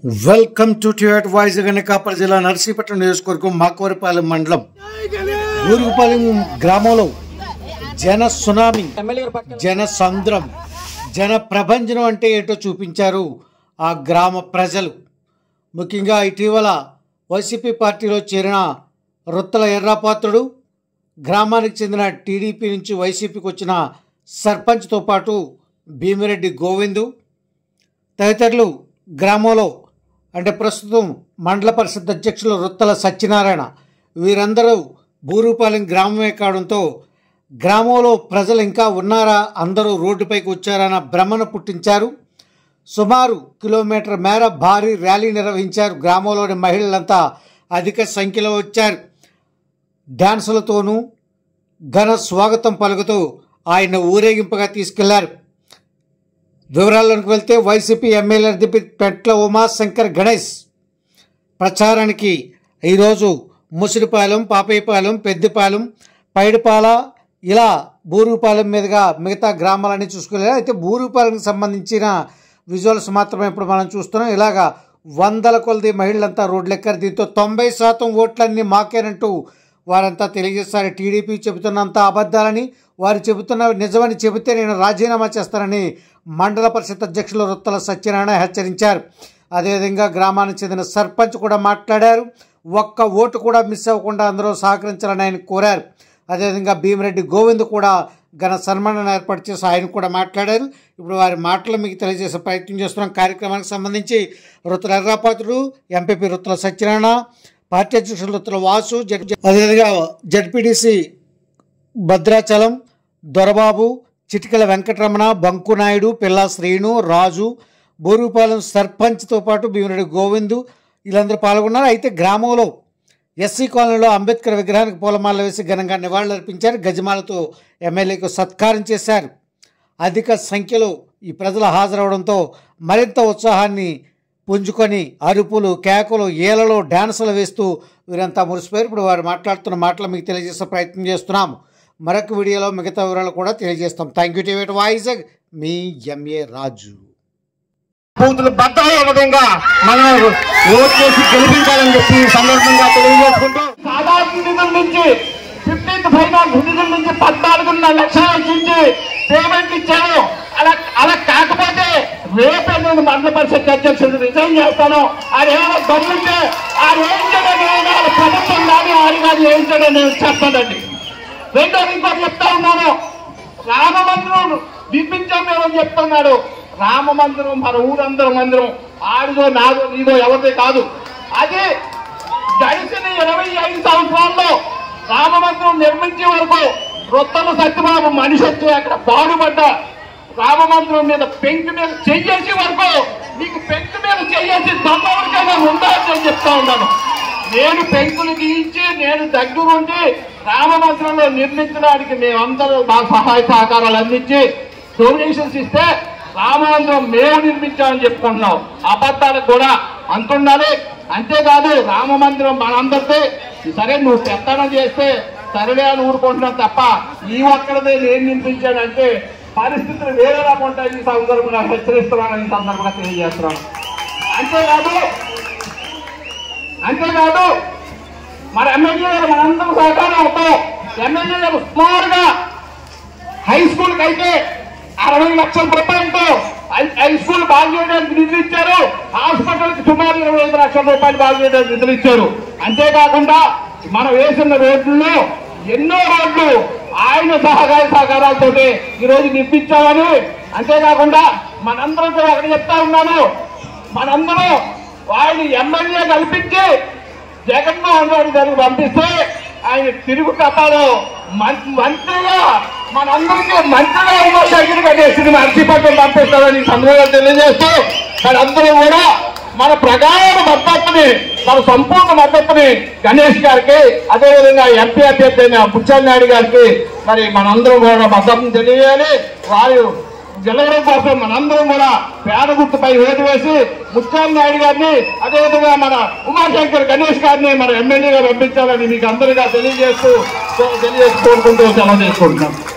Welcome to ట్యూట్ voice Anakapalli జిల్లా నర్సీపట్నం నియోజకవర్గం మాకోరపాలెం మండలం ఊరుగుపాలెం గ్రామంలో జన సునామీ, జన సంద్రం, జన ప్రభంజనం అంటే ఏంటో చూపించారు ఆ గ్రామ ప్రజలు. ముఖ్యంగా ఇటీవల వైసీపీ పార్టీలో చేరిన రొత్తల ఎర్రాపాత్రుడు, గ్రామానికి చెందిన టీడీపీ నుంచి వైసీపీకి వచ్చిన సర్పంచ్తో పాటు భీమిరెడ్డి గోవిందు తదితరులు గ్రామంలో అంటే ప్రస్తుతం మండల పరిషత్ అధ్యక్షులు రొత్తల సత్యనారాయణ వీరందరూ బూరుపాలెం గ్రామమే కావడంతో గ్రామంలో ప్రజలు ఇంకా ఉన్నారా, అందరూ రోడ్డుపైకి వచ్చారన్న భ్రమను పుట్టించారు. సుమారు కిలోమీటర్ మేర భారీ ర్యాలీ నిర్వహించారు. గ్రామంలోని మహిళలంతా అధిక సంఖ్యలో వచ్చారు. డ్యాన్సులతోనూ ఘన స్వాగతం పలుకుతూ ఆయన ఊరేగింపుగా తీసుకెళ్లారు. వివరాల్లోకి వెళ్తే వైసీపీ ఎమ్మెల్యే అభ్యర్థి పెట్ల ఉమాశంకర్ గణేష్ ప్రచారానికి ఈరోజు ముసిరిపాలెం, పాపయ్యపాలెం, పెద్దిపాలెం, పైడిపాల ఇలా బూరుగుపాలెం మీదుగా మిగతా గ్రామాలన్నీ చూసుకెళ్ళారు. అయితే బూరుగుపాలెంకి సంబంధించిన విజువల్స్ మాత్రమే ఇప్పుడు మనం చూస్తున్నాం. ఇలాగా వందల కొలది మహిళలంతా రోడ్లెక్కారు. దీంతో 90% ఓట్లన్నీ మాకేనంటూ వారంతా తెలియజేస్తారు. టీడీపీ చెబుతున్నంత అబద్ధాలని, వారు చెబుతున్న నిజమని చెబితే నేను రాజీనామా చేస్తానని మండల పరిషత్ అధ్యక్షులు రొత్తల సత్యనారాయణ హెచ్చరించారు. అదేవిధంగా గ్రామానికి చెందిన సర్పంచ్ కూడా మాట్లాడారు. ఒక్క ఓటు కూడా మిస్ అవ్వకుండా అందరూ సహకరించాలని ఆయన కోరారు. అదేవిధంగా భీమిరెడ్డి గోవింద్ కూడా ఘన సన్మానం ఏర్పాటు చేసి ఆయన కూడా మాట్లాడారు. ఇప్పుడు వారి మాటలు మీకు తెలియజేసే ప్రయత్నం చేస్తున్నాం. కార్యక్రమానికి సంబంధించి రొత్తల ఎర్రాపాత్రుడు, ఎంపీపీ రొత్తల సత్యనారాయణ, పార్టీ అధ్యక్షులు రొత్తల వాసు, అదేవిధంగా జడ్పీటీసీ భద్రాచలం దొరబాబు, చిటికల వెంకటరమణ, బంకునాయుడు, పిల్లా శ్రీను, రాజు, బూరుగుపాలెం సర్పంచ్తో పాటు భీమిరెడ్డి గోవిందు వీళ్ళందరూ పాల్గొన్నారు. అయితే గ్రామంలో ఎస్సీ కాలనీలో అంబేద్కర్ విగ్రహానికి పూలమాల వేసి ఘనంగా నివాళులర్పించారు. గజమాలతో ఎమ్మెల్యేకు సత్కారం చేశారు. అధిక సంఖ్యలో ఈ ప్రజలు హాజరవడంతో మరింత ఉత్సాహాన్ని పుంజుకొని అరుపులు, కేకలు, ఏలలో డ్యాన్సులు వేస్తూ వీరంతా మురిసిపోయారు. ఇప్పుడు వారు మాట్లాడుతున్న మాటలు మీకు తెలియజేసే ప్రయత్నం చేస్తున్నాము. మరొక వీడియోలో మిగతా వివరాలు కూడా తెలియజేస్తాం. థ్యాంక్ యూ టీవీ వాయిస్, మీ ఎంఏ రాజు. పూతులు బద్దలయ్యే విధంగా మనం ఓట్ చేసి గెలిపించాలని చెప్పి సందర్భంగా తెలియజేసుకుంటూ సాధారణ నిధుల నుంచి 15th ఫైనాన్స్ నిధుల నుంచి 14.5 లక్షల నుంచి పేమెంట్ ఇచ్చాను. అలా కాకపోతే రేపే నేను మండల పరిషత్ అధ్యక్షుడు రిజైన్ చేస్తాను. ఆడేమో దమ్ముంటే ఆడేంటని ప్రభుత్వం కానీ ఆడి కానీ ఏంటని నేను చెప్పదండి. రెండోది ఇంకోటి చెప్తా ఉన్నాను, రామ మందిరం నిర్మించాం మేమని చెప్తున్నాడు. రామ మందిరం మన ఊరందరూ మందిరం ఆడిదో నాదో నీదో ఎవరిదే కాదు. అది గడిచిన 25 సంవత్సరాల్లో రామ మందిరం నిర్మించే వరకు రొత్తల సత్యబాబు మనిషి వచ్చి అక్కడ బాగుపడ్డ రామ మందిరం మీద పెంకు మీద చెయ్యేసి వరకు నీకు పెంకు మీద చెయ్యేసి దమ్మవరికైనా ఉందా అని చెప్తా ఉన్నాను. నేను పెంకులు గీయించి నేను దగ్గరుండి రామ మందిరంలో నిర్మించడానికి మేమందరూ మా సహాయ సహకారాలు అందించి డొనేషన్స్ ఇస్తే రామ మందిరం మేము నిర్మించామని చెప్పుకుంటున్నాం. అబద్ధాలకు కూడా అంటుండాలి. అంతేకాదు రామ మందిరం మనందరితో సరే నువ్వు పెత్తనం చేస్తే సరేలే అని ఊరుకుంటున్నాం తప్ప ఈ ఒక్కడదే నేను నిర్మించానంటే పరిస్థితులు వేరేలా ఉంటాయి. ఈ సందర్భంగా హెచ్చరిస్తున్నాను, ఈ సందర్భంగా తెలియజేస్తున్నాను. అంతేకాదు మన ఎమ్మెల్యే గారు మనందరూ సహకారం అవుతాం. ఎమ్మెల్యే గారు సుమారుగా హై స్కూల్కి అయితే 60 లక్షల రూపాయలతో హై స్కూల్ బాగు చేయడానికి నిధులు ఇచ్చారు. హాస్పిటల్కి సుమారు 25 లక్షల రూపాయలు బాగు చేయడానికి నిధులు ఇచ్చారు. అంతేకాకుండా మనం వేసిన రోడ్లలో ఎన్నో రోడ్లు ఆయన సహకారాలతో ఈరోజు నిర్మించామని. అంతేకాకుండా మనందరం కూడా అక్కడ చెప్తా ఉన్నాను, మనందరూ ఆయన ఎమ్మెల్యే కల్పించి జగన్మోహన్ రెడ్డి గారికి పంపిస్తే ఆయన తిరుగు కథలో మంత్రిగా మనందరికీ మంత్రిగా ఉమాశంకర్ గణేష్ని నర్సీపట్నం పంపిస్తారని సందర్భంగా తెలియజేస్తూ మనందరూ కూడా మన ప్రగాఢ మద్దతుని, మన సంపూర్ణ మద్దతుని గణేష్ గారికి, అదేవిధంగా ఎంపీ అభ్యర్థి అయిన బుచ్చల్ నాయుడు గారికి మరి మనందరం కూడా మద్దతుని తెలియాలి. వారు గెలవడం కోసం మనందరం కూడా పేద గుర్తుపై ఓటు వేసి బుచ్చల్ నాయుడు గారిని, అదేవిధంగా మన ఉమాశంకర్ గణేష్ గారిని మన ఎమ్మెల్యేగా పంపించాలని మీకు అందరిగా తెలియజేసుకుంటూ సెలవు చేసుకుంటున్నాం.